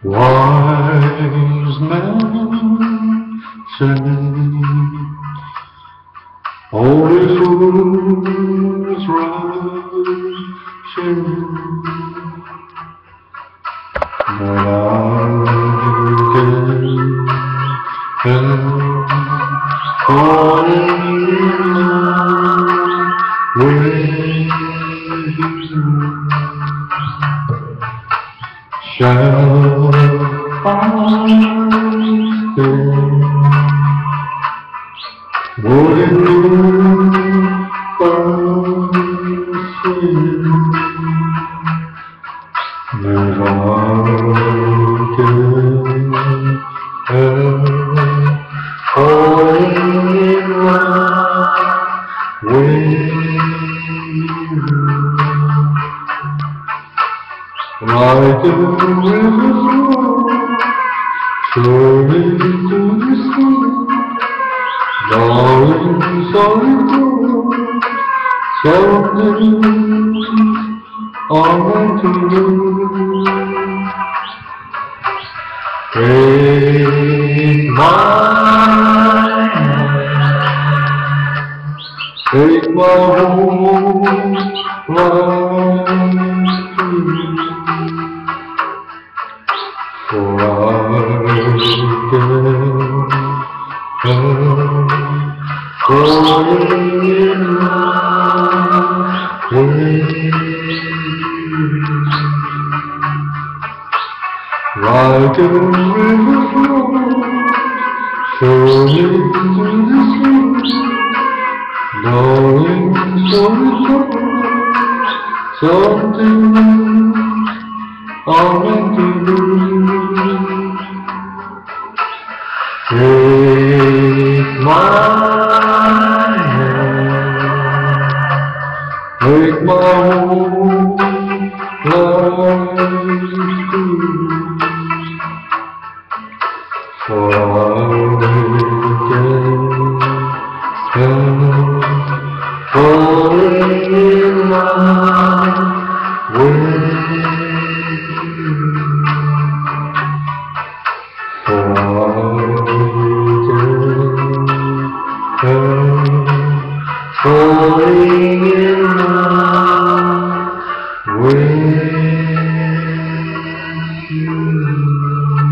Wise men say only fools rush in, but I can't help falling in love with you. Shall I stay? Would it mean fancy that I can help falling in love with you? Like a river flows surely to the sea, darling, sorry for something I meant to do. Take my hand, take my whole life too. For I can't help falling in love with you. Like a river flows surely to the sea, darling, so it goes, something I meant to do. Take my hand, take my whole life too. For I can't help falling in love with you. For I can't help falling in love with you.